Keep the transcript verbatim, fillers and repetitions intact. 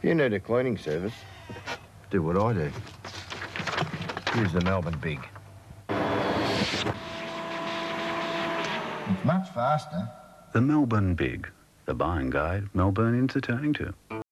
you need a cleaning service, do what I do. Use the Melbourne Big. It's much faster. The Melbourne Big, the buying guide Melburnians are turning to.